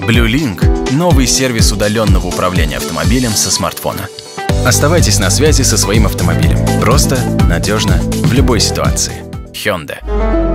BlueLink – новый сервис удаленного управления автомобилем со смартфона. Оставайтесь на связи со своим автомобилем. Просто, надежно, в любой ситуации. Hyundai.